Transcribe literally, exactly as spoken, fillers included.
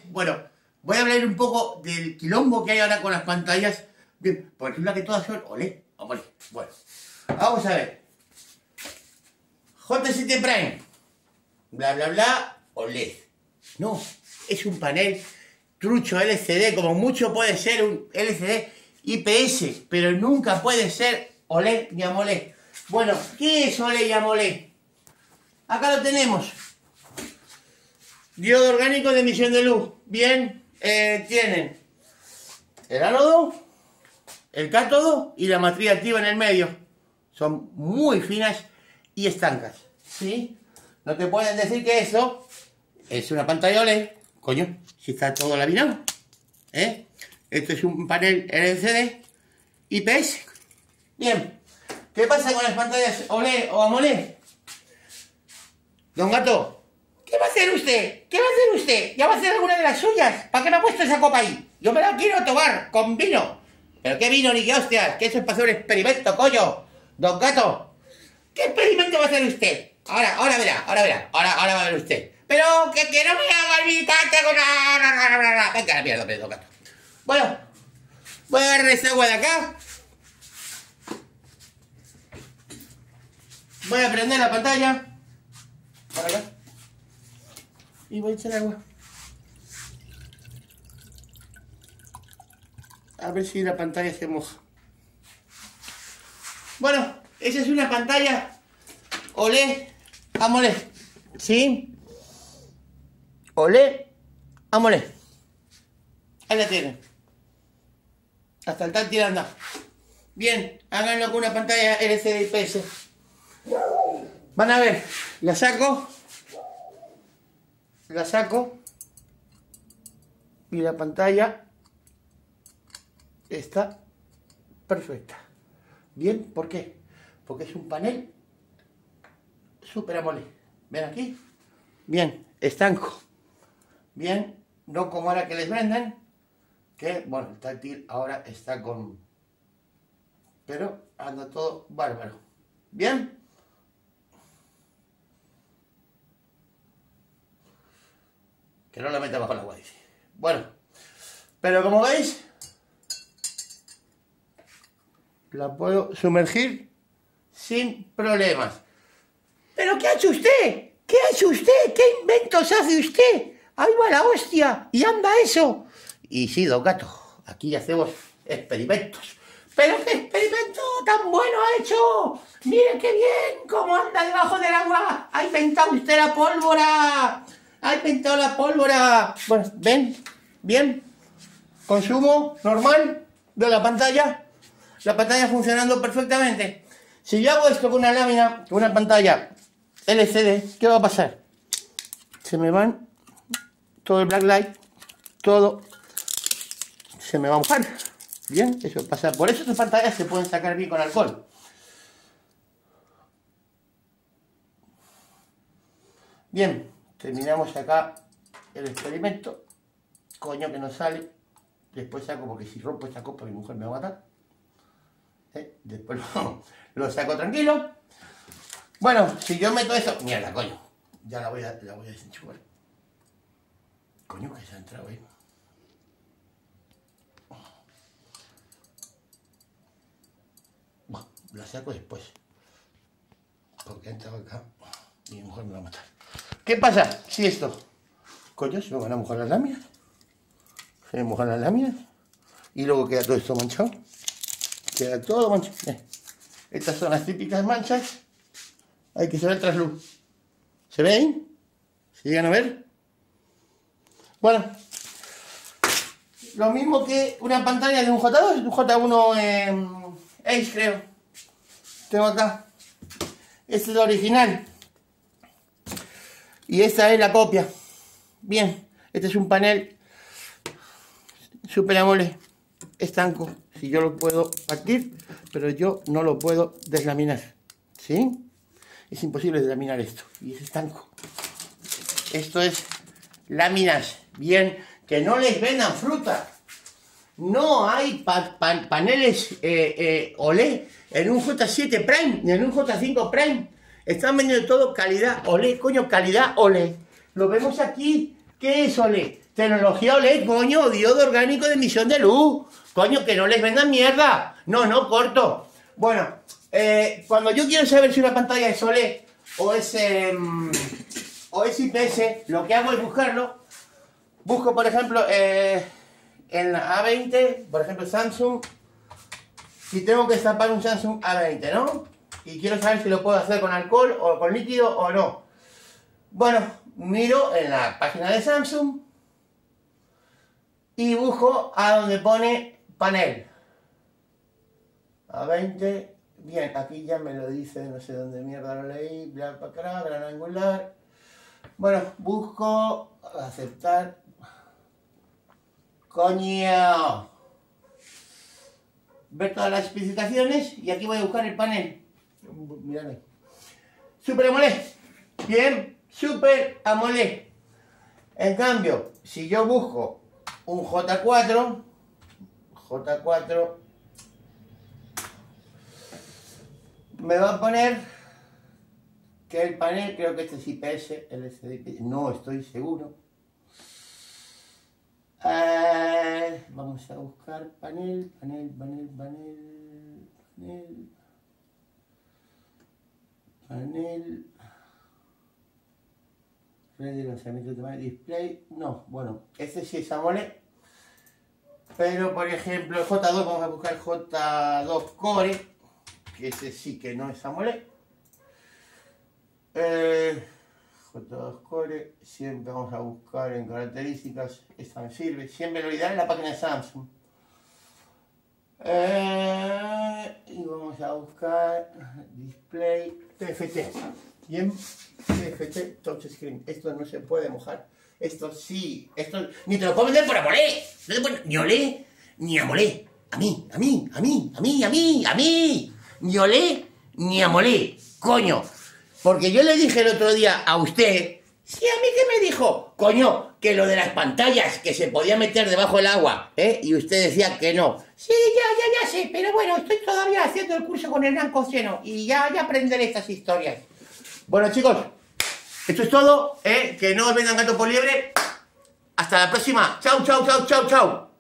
Bueno, voy a hablar un poco del quilombo que hay ahora con las pantallas. Bien, por ejemplo que todas son O L E D, AMOLED. Bueno, vamos a ver. J siete Prime, bla bla bla, O L E D. No, es un panel trucho L C D, como mucho puede ser un L C D I P S, pero nunca puede ser O L E D ni AMOLED. Bueno, ¿qué es O L E D y AMOLED? Acá lo tenemos. Diodo orgánico de emisión de luz. Bien, eh, tienen el ánodo, el cátodo y la matriz activa en el medio. Son muy finas y estancas, ¿sí? No te pueden decir que eso es una pantalla O L E D. Coño, si está todo laminado, ¿eh? Esto es un panel L C D I P S. Bien, ¿qué pasa con las pantallas O L E D o AMOLED? Don Gato, ¿qué va a hacer usted? ¿Qué va a hacer usted? ¿Ya va a hacer alguna de las suyas? ¿Para qué me ha puesto esa copa ahí? Yo me la quiero tomar con vino. ¿Pero qué vino ni qué hostias? Que eso es para hacer un experimento, coño. Don Gato, ¿qué experimento va a hacer usted? Ahora, ahora verá, ahora verá. Ahora, ahora va a ver usted. Pero que, que no me haga olvidarte con nada. Venga, la mierda, Don Gato. Bueno, voy a agarrar esa agua de acá. Voy a prender la pantalla. Para acá. Y voy a echar agua. A ver si la pantalla se moja. Bueno, esa es una pantalla O L E D AMOLED. ¿Sí? O L E D AMOLED. Ahí la tienen. Hasta el táctil anda. Bien, háganlo con una pantalla L C D I P S. Van a ver, la saco. La saco. Y la pantalla está perfecta. Bien, ¿por qué? Porque es un panel Super AMOLED. ¿Ven aquí? Bien, estanco. Bien, no como ahora que les venden, que, bueno, el táctil ahora está con... pero anda todo bárbaro. ¿Bien? Que no la meta bajo el agua, dice. Bueno, pero como veis, la puedo sumergir sin problemas. ¿Pero qué ha hecho usted? ¿Qué ha hecho usted? ¿Qué inventos hace usted? ¡Ahí va la hostia! ¡Y anda eso! Y sí, Don Gato, aquí hacemos experimentos. ¡Pero qué experimento tan bueno ha hecho! ¡Mire qué bien cómo anda debajo del agua! ¡Ha inventado usted la pólvora! ¡Ha inventado la pólvora! Bueno, ¿ven? Bien. Consumo normal de la pantalla. La pantalla funcionando perfectamente. Si yo hago esto con una lámina, con una pantalla L C D, ¿qué va a pasar? Se me van todo el backlight, todo se me va a mojar. Bien, eso pasa. Por eso estas pantallas se pueden sacar bien con alcohol. Bien, terminamos acá el experimento. Coño que no sale. Después saco, porque si rompo esta copa mi mujer me va a matar. ¿Eh? Después lo, lo saco tranquilo. Bueno, si yo meto eso... Mierda, coño. Ya la voy a, la voy a desenchufar. Coño, que se ha entrado ahí. Bueno, la saco después. Porque ha entrado acá y mi mujer me va a matar. ¿Qué pasa si esto? Coño, se me van a mojar las láminas. Se me mojan las láminas. Y luego queda todo esto manchado. Queda todo manchado. Eh. Estas son las típicas manchas. Hay que saber trasluz. ¿Se ven? ¿Se llegan a ver? Bueno. Lo mismo que una pantalla de un J dos, un J uno eh, Ace, creo. Tengo acá. Esta es la original. Y esta es la copia. Bien. Este es un panel Super AMOLED estanco. Si yo lo puedo partir, pero yo no lo puedo deslaminar. ¿Sí? Es imposible deslaminar esto. Y es estanco. Esto es láminas. Bien. Que no les vendan fruta. No hay pa pa paneles eh, eh, O L E D en un J siete Prime ni en un J cinco Prime. Están vendiendo todo calidad O L E D. Coño, calidad O L E D. Lo vemos aquí. ¿Qué es O L E D? Tecnología O L E D, coño, diodo orgánico de emisión de luz. Coño, que no les vendan mierda. No, no, corto. Bueno, eh, cuando yo quiero saber si una pantalla es O L E D o es, eh, o es I P S, lo que hago es buscarlo. Busco, por ejemplo, eh, en la A veinte, por ejemplo, Samsung. Si tengo que destapar un Samsung A veinte, ¿no? Y quiero saber si lo puedo hacer con alcohol o con líquido o no. Bueno, miro en la página de Samsung y busco a donde pone panel. A veinte, bien, aquí ya me lo dice, no sé dónde mierda lo leí, bla, para acá, gran angular. Bueno, busco aceptar. Coño. Ver todas las especificaciones y aquí voy a buscar el panel. Mirad ahí. Super AMOLED. Bien, Super AMOLED. En cambio, si yo busco un J cuatro, J cuatro, me va a poner que el panel, creo que este es I P S, L C D, no estoy seguro. Uh, vamos a buscar panel, panel, panel, panel, panel, panel, red de lanzamiento de display. No, bueno, este sí es AMOLED, pero por ejemplo el J dos, vamos a buscar J dos Core, que ese sí que no es AMOLED. Eh, J dos Core, siempre vamos a buscar en características, esta me sirve, siempre lo ideal en la página de Samsung. Eh, y vamos a buscar display T F T. Bien, T F T touchscreen. Esto no se puede mojar. Esto sí, esto ni te lo puedo vender por AMOLED. No te puedo, ni O L E D, ni AMOLED. A mí, a mí, a mí, a mí, a mí, a mí. Ni O L E D, ni AMOLED. Coño. Porque yo le dije el otro día a usted, sí, a mí que me dijo, coño, que lo de las pantallas, que se podía meter debajo del agua, ¿eh? Y usted decía que no. Sí, ya, ya, ya sé, pero bueno, estoy todavía haciendo el curso con el Hernán Cocieno y ya, ya aprenderé estas historias. Bueno, chicos, esto es todo, ¿eh? Que no os vendan gato por liebre. Hasta la próxima. Chau, chau, chau, chau, chau.